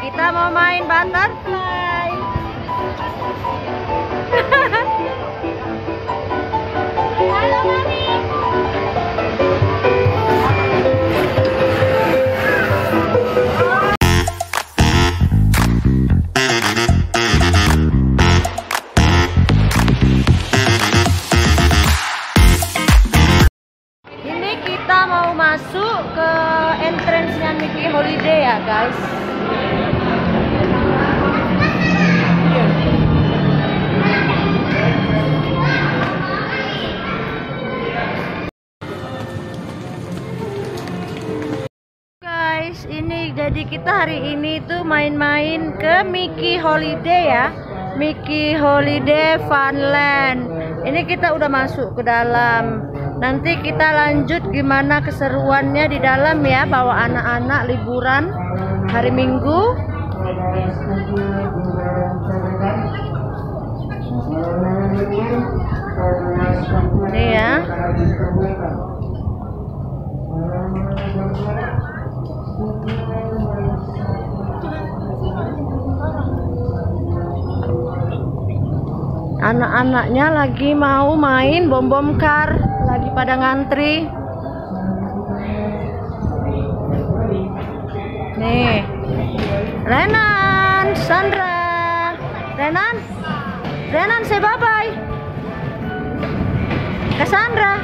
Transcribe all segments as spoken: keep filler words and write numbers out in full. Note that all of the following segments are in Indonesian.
kita mau main butterfly. Halo Mami. Ini kita mau masuk ke entrance-nya Mickey Holiday ya guys. Guys, ini jadi kita hari ini tuh main-main ke Mickey Holiday ya. Mickey Holiday Funland. Ini kita udah masuk ke dalam. Nanti kita lanjut gimana keseruannya di dalam ya, bawa anak-anak liburan hari Minggu. Ini ya. Anak-anaknya lagi mau main bom-bom kar, lagi pada ngantri. Nih, Renan, Sandra, Renan, Renan, say bye bye. Cassandra.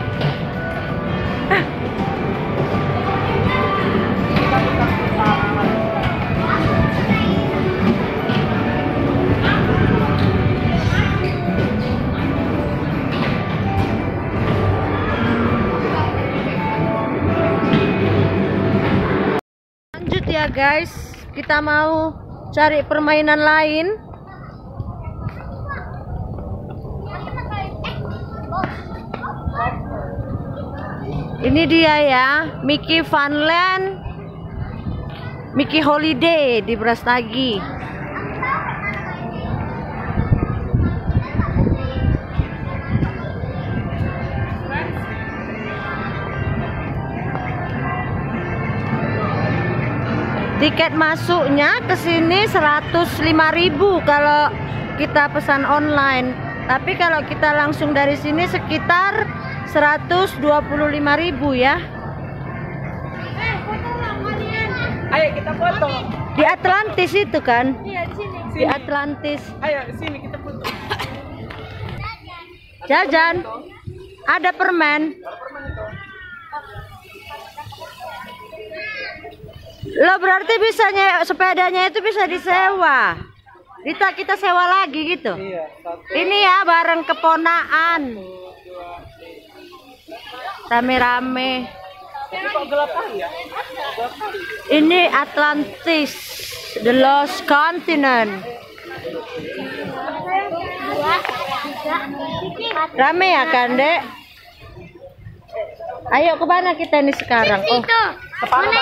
Lanjut ya guys, kita mau cari permainan lain. Ini dia ya, Mickey Funland, Mickey Holiday di Brastagi. Tiket masuknya ke sini seratus lima ribu kalau kita pesan online. Tapi kalau kita langsung dari sini sekitar seratus dua puluh lima ribu ya. Ayo kita foto. Di Atlantis itu kan? Iya, di sini. Di Atlantis. Ayo sini kita foto. Jajan. Ada permen. Lo berarti bisa nye, sepedanya itu bisa disewa. Kita kita sewa lagi gitu. Iya, satu. Ini ya bareng keponaan. Rame-rame. Tapi kok gelap kali ya? Gelap kali. Ini Atlantis, the Lost Continent. Rame ya kan, Dek? Ayo ke mana kita nih sekarang? Oh, Kepala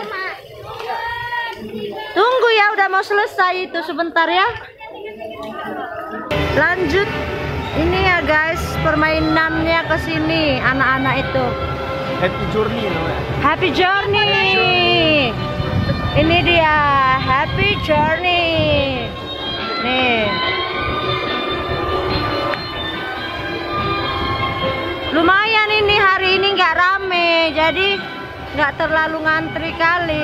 tunggu ya, udah mau selesai itu sebentar ya. Lanjut. Ini ya guys, permainannya ke sini anak-anak itu. Happy Journey namanya. Happy Journey. Ini dia Happy Journey. Nih. Lumayan ini hari ini nggak rame, jadi nggak terlalu ngantri kali.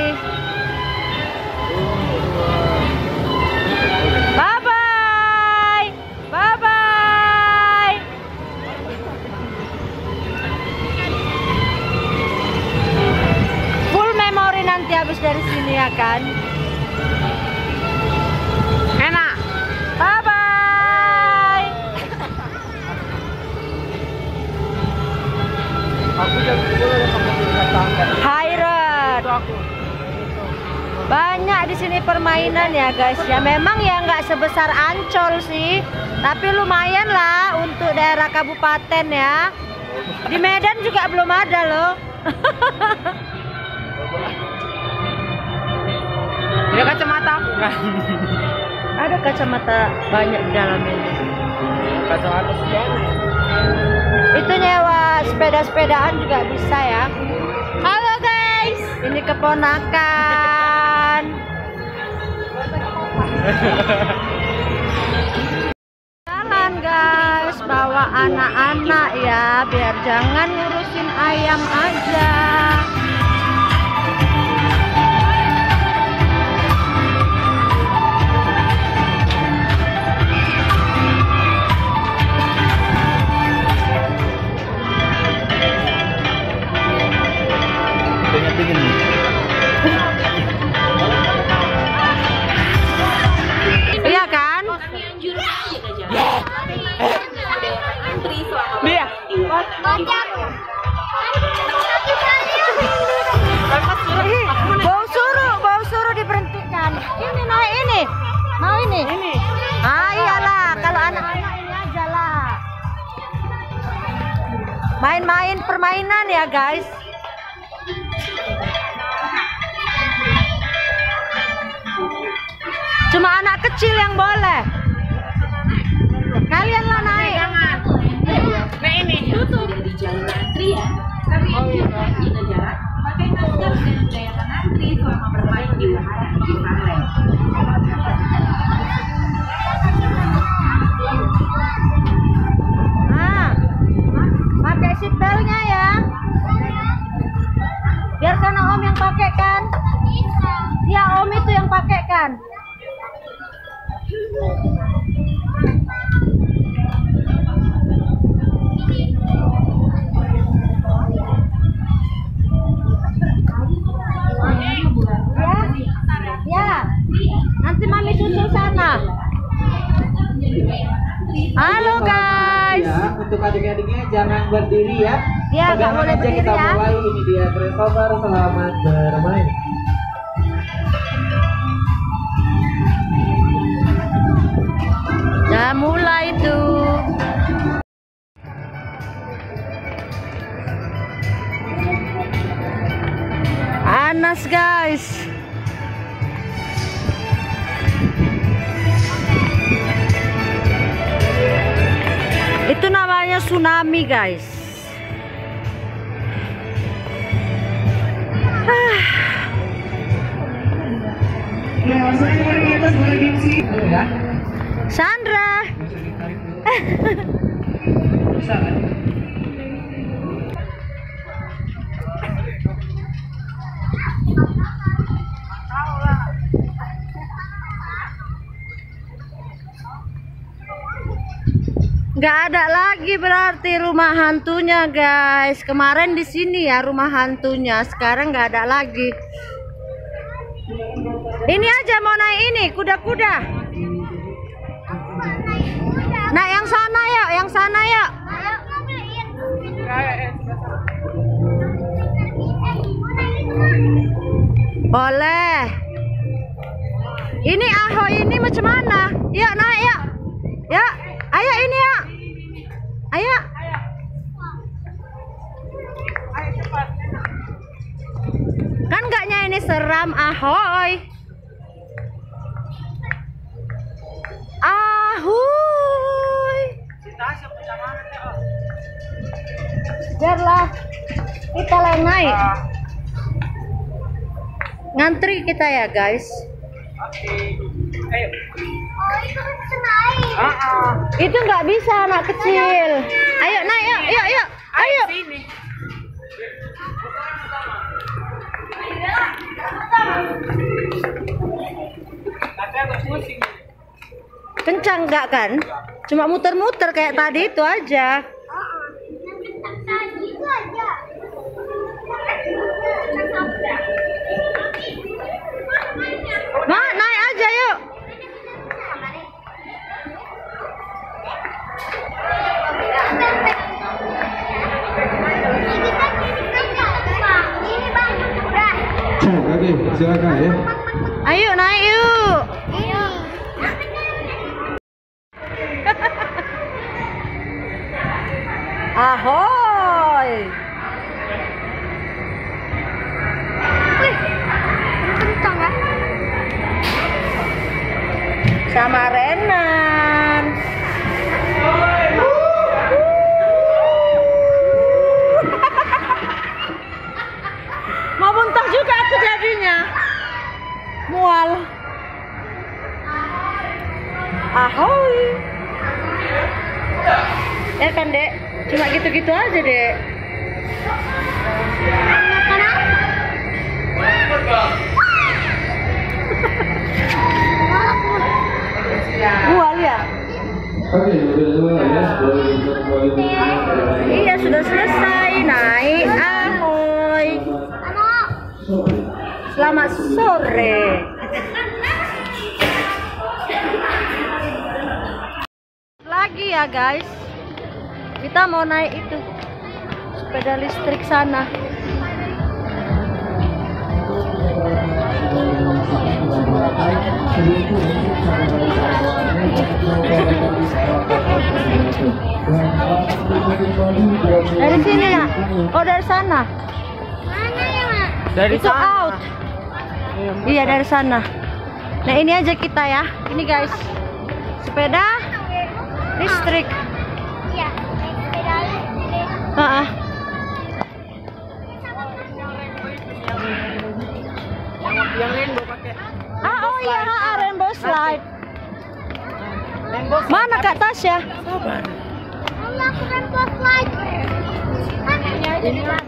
Bye bye, bye bye. Full memori nanti habis dari sini ya kan. Enak. Bye bye. Aku jam sepuluh udah sampai di tangga. High Road. Itu aku. Banyak di sini permainan ya guys. Ya memang ya nggak sebesar Ancol sih, tapi lumayan lah untuk daerah kabupaten ya. Di Medan juga belum ada loh. Ada kacamata. Ada kacamata banyak di dalam ini. Kacamata sejarah. Itu nyewa sepeda-sepedaan juga bisa ya. Halo guys, ini keponakan. Jalan guys, bawa anak-anak ya, biar jangan ngurusin ayam aja. Iya kan? Dia. Bau suruh, bau suruh diberhentikan. Ini naik ini, mau ini. Ini. Ah iyalah, kalau anak-anak ini aja lah. Main-main permainan ya guys. Cuma anak kecil yang boleh. Kalian lah naik. Nah ini. Tutup di jalur antri ya. Kami juga jaga jarak, pakai masker dan udayakan antri selama bermain di wahana di Funland. Ah, pakai seatbeltnya ya. Biar karena Om yang pakai kan. Ya Om itu yang pakai kan. Ya, nanti mami susul sana. Halo guys. Ya, untuk adik-adiknya jangan berdiri ya. Ya, nggak Pegangan boleh aja, berdiri kita ya. mulai. Ini dia Tresover, selamat bermain. Udah mulai tuh. Panas guys. Itu namanya tsunami guys. Ah. Sandra. Nggak ada lagi berarti rumah hantunya guys. Kemarin di sini ya rumah hantunya, sekarang nggak ada lagi. Ini aja mau naik ini kuda-kuda. Nah yang sana ya, yang sana ya. Boleh. Ini Ahoy ini macam mana? Yuk naik ya. Ya, ayo ini ya. Ayo. Kan enggaknya ini seram Ahoy. Ahoy. Biarlah kita lah naik. Ngantri kita ya guys. Oke. Ayo. Oh, itu bisa naik. Ah, ah. Itu nggak bisa anak kecil. Ayo naik yuk, yuk, yuk. Ayo. Sini. Tapi agak pusing. Kencang nggak kan? Cuma muter-muter kayak tadi itu aja. Tadi itu aja. Ma, naik aja yuk. Oke, silakan ya. Ayo naik yuk. Ahoy. Wih, kencang ya. Sama Renan. Mau muntah juga aku jadinya. Mual. Ahoy. Ya kan, Dek? Cuma gitu-gitu aja, Dek. Buah ya? Oke, udah semua ya. Boleh kembali. Iya, sudah selesai. Naik. Ahoy. Selamat sore. Lagi ya, guys. Kita mau naik itu sepeda listrik sana. Dari sini ya? Oh, dari sana. Dari Itu out. Iya, dari sana. Nah, ini aja kita ya. Ini guys, sepeda listrik. Iya, sepeda listrik. Heeh. Yang rainbow pakai. Ah, oh iya, ah, rainbow slide. Rainbow Mana Kak Tasya? sabar. Allah, aku kan buat slide. Ini lah.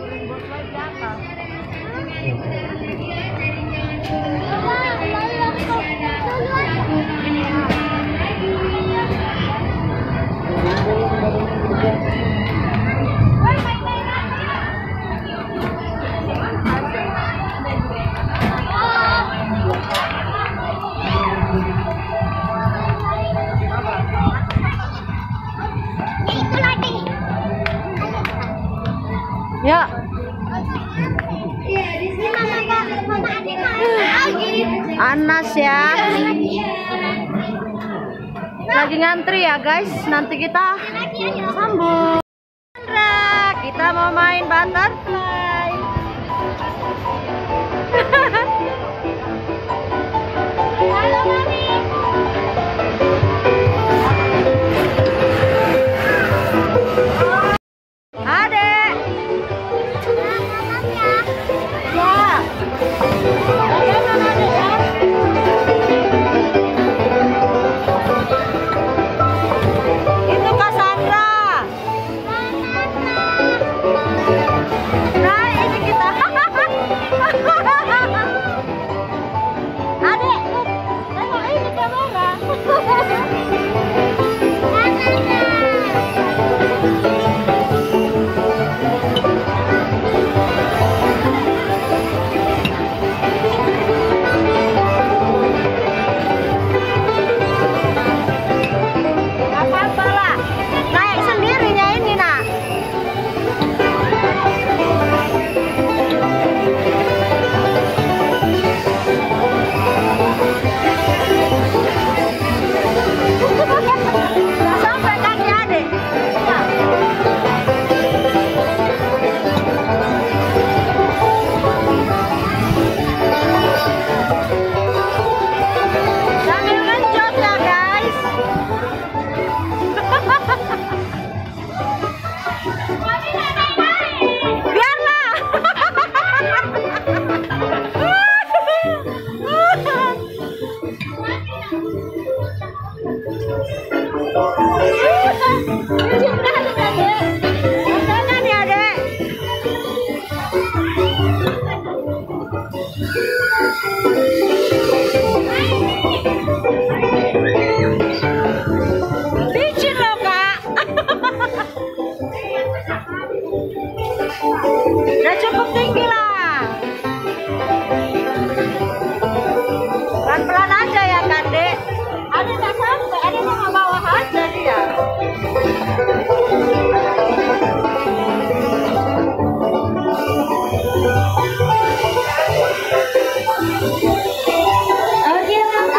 Ya. Iya, di sini mama mama adik lagi. Anas ya. Lagi ngantri ya guys. Nanti kita sambung. Sandra, kita mau main butterfly. Halo, Mami. Adek. Selamat ya. Ya. Bagaimana adek ya? Itu Kak Sandra. Nah, ini kita. Adek, tengok ini kamera. Gak apa-apa lah. Naik sendirinya ini, nak. Gak sampai kaki adek. Sambil ngenjot ya guys. Biarlah. Jangan ya, Dek. Licin loh, Kak. Udah cukup tinggi lah. Pelan-pelan aja ya kan, Dek. Ada nggak sampai, ada sama bawah aja dia. Oke,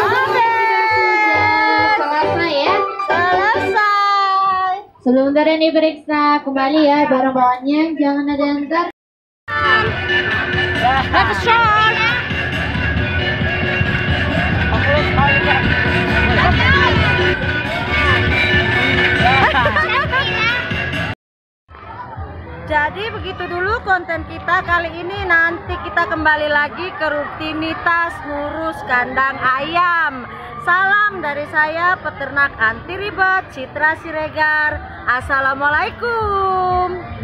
selesai ya. Selesai. Sebelum turun diperiksa kembali ya barang bawaannya, jangan ada yang ter. Let's shot. Jadi begitu dulu konten kita kali ini. Nanti kita kembali lagi ke rutinitas ngurus kandang ayam. Salam dari saya peternak anti ribet Citra Siregar. Assalamualaikum.